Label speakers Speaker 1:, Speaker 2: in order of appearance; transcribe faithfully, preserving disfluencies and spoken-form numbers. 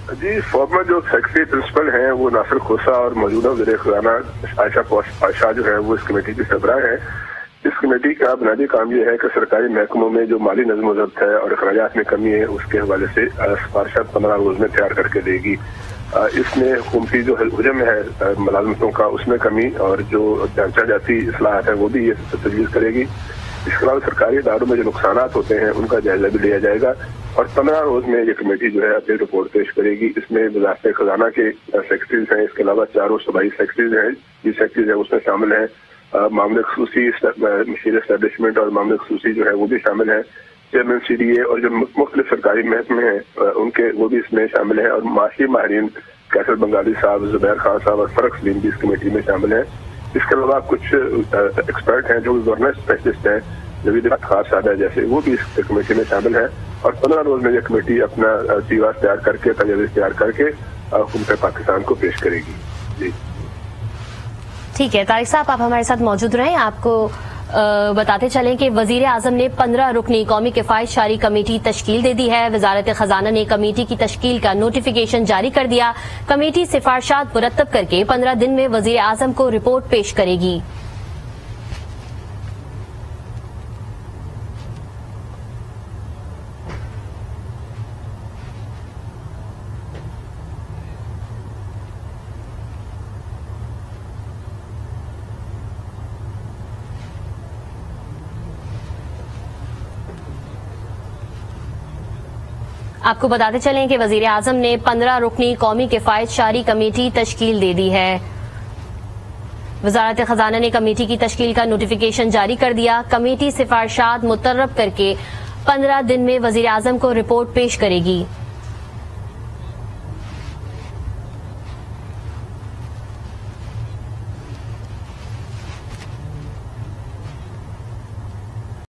Speaker 1: جی farmer جو secretary principal ہیں وہ ناصر کھوسہ اور موجودہ وزیر خزانہ عائشہ پاشا جو ہے وہ اس کمیٹی کی سربراہ ہیں۔ اس کمیٹی کا بنیادی کام یہ ہے کہ سرکاری محکموں میں جو مالی نظم و ضبط ہے اور اخراجات میں کمی ہے اس کے حوالے سے سفارشات پندرہ روز میں تیار کر کے دے گی۔ اس میں حکومتی جو حجم ہے ملازمتوں کا اس میں کمی اور جو ڈھانچہ جاتی اصلاحات ہیں وہ بھی یہ تجویز کرے گی۔ اس کے علاوہ سرکاری اداروں میں جو نقصانات ہوتے ہیں ان کا جائزہ بھی لیا جائے گا اور پندرہ روز میں یہ کمیٹی جو ہے اپنی رپورٹ پیش کرے گی۔ اس میں وزارت خزانہ کے سیکرٹریز ہیں، اس کے علاوہ چاروں صوبائی سیکرٹریز ہیں چیف سیکرٹریز ہیں اس میں شامل ہیں، معاملے خصوصی مشیر اسٹیبلشمنٹ اور معاملے خصوصی جو ہے وہ بھی شامل ہیں، چیئرمین سی ڈی اے اور جو مختلف سرکاری محکمے ہیں ان کے وہ بھی اس میں شامل ہیں اور معاشی ماہرین کیسر بنگالی صاحب، زبیر خان صاحب اور فرق سلیم بھی اس کمیٹی میں شامل ہیں۔ اس کے علاوہ کچھ ایکسپرٹ ہیں جو گورننس اسپیشلسٹ ہیں، جوید خاص صاحب ہے جیسے، وہ بھی اس کمیٹی میں شامل ہیں اور پندرہ روز میں یہ کمیٹی اپنا تیواز تیار کر کے تجاویز تیار کر کے حکومت پاکستان کو پیش کرے گی۔ جی
Speaker 2: ٹھیک ہے طارق صاحب، آپ ہمارے ساتھ موجود رہیں۔ آپ کو بتاتے چلیں کہ وزیر اعظم نے پندرہ رکنی قومی کفایت شاری کمیٹی تشکیل دے دی ہے۔ وزارت خزانہ نے کمیٹی کی تشکیل کا نوٹیفیکیشن جاری کر دیا۔ کمیٹی سفارشات مرتب کر کے پندرہ دن میں وزیر اعظم کو رپورٹ پیش کرے گی۔ آپ کو بتاتے چلیں کہ وزیر اعظم نے پندرہ رکنی قومی کفایت شاری کمیٹی تشکیل دے دی ہے۔ وزارت خزانہ نے کمیٹی کی تشکیل کا نوٹیفیکیشن جاری کر دیا۔ کمیٹی سفارشات مترتب کر کے پندرہ دن میں وزیر اعظم کو رپورٹ پیش کرے گی۔